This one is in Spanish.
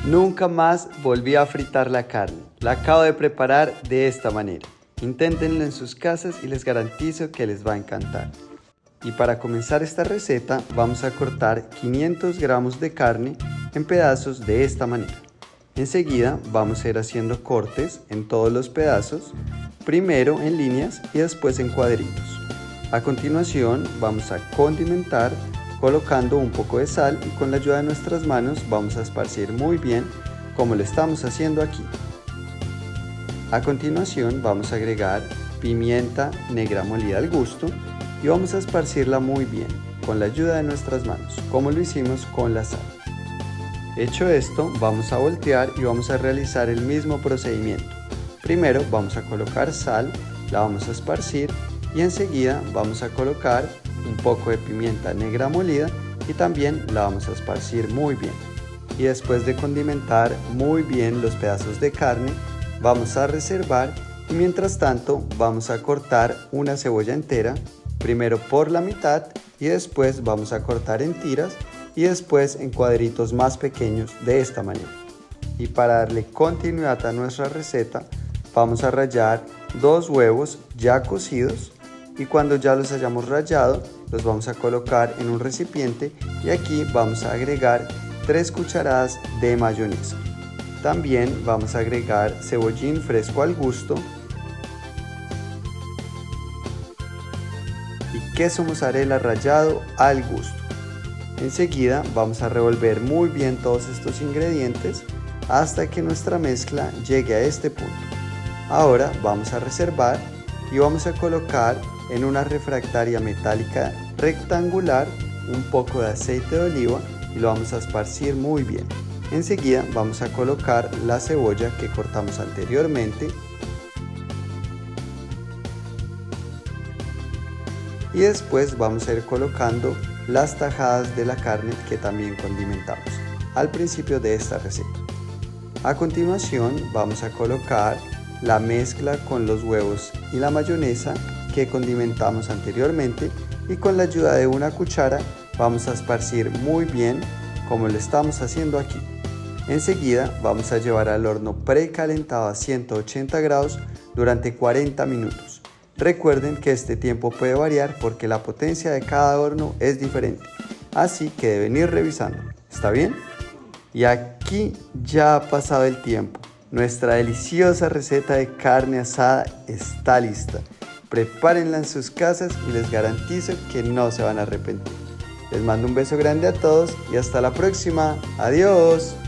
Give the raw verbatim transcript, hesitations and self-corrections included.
Nunca más volví a fritar la carne. La acabo de preparar de esta manera. Inténtenlo en sus casas y les garantizo que les va a encantar. Y para comenzar esta receta vamos a cortar quinientos gramos de carne en pedazos de esta manera. Enseguida vamos a ir haciendo cortes en todos los pedazos, primero en líneas y después en cuadritos. A continuación vamos a condimentar colocando un poco de sal y con la ayuda de nuestras manos vamos a esparcir muy bien como lo estamos haciendo aquí. A continuación vamos a agregar pimienta negra molida al gusto y vamos a esparcirla muy bien con la ayuda de nuestras manos, como lo hicimos con la sal. Hecho esto, vamos a voltear y vamos a realizar el mismo procedimiento. Primero vamos a colocar sal, la vamos a esparcir y enseguida vamos a colocar un poco de pimienta negra molida y también la vamos a esparcir muy bien. Y después de condimentar muy bien los pedazos de carne, vamos a reservar y mientras tanto vamos a cortar una cebolla entera, primero por la mitad y después vamos a cortar en tiras y después en cuadritos más pequeños de esta manera. Y para darle continuidad a nuestra receta, vamos a rallar dos huevos ya cocidos y cuando ya los hayamos rallado, los vamos a colocar en un recipiente y aquí vamos a agregar tres cucharadas de mayonesa. También vamos a agregar cebollín fresco al gusto y queso mozzarella rallado al gusto. Enseguida vamos a revolver muy bien todos estos ingredientes hasta que nuestra mezcla llegue a este punto. Ahora vamos a reservar y vamos a colocar en una refractaria metálica rectangular un poco de aceite de oliva y lo vamos a esparcir muy bien. Enseguida vamos a colocar la cebolla que cortamos anteriormente y después vamos a ir colocando las tajadas de la carne que también condimentamos al principio de esta receta. A continuación vamos a colocar la mezcla con los huevos y la mayonesa que condimentamos anteriormente y con la ayuda de una cuchara vamos a esparcir muy bien como lo estamos haciendo aquí. Enseguida vamos a llevar al horno precalentado a ciento ochenta grados durante cuarenta minutos. Recuerden que este tiempo puede variar porque la potencia de cada horno es diferente, así que deben ir revisando. ¿Está bien? Y aquí ya ha pasado el tiempo. Nuestra deliciosa receta de carne asada está lista. Prepárenla en sus casas y les garantizo que no se van a arrepentir. Les mando un beso grande a todos y hasta la próxima. ¡Adiós!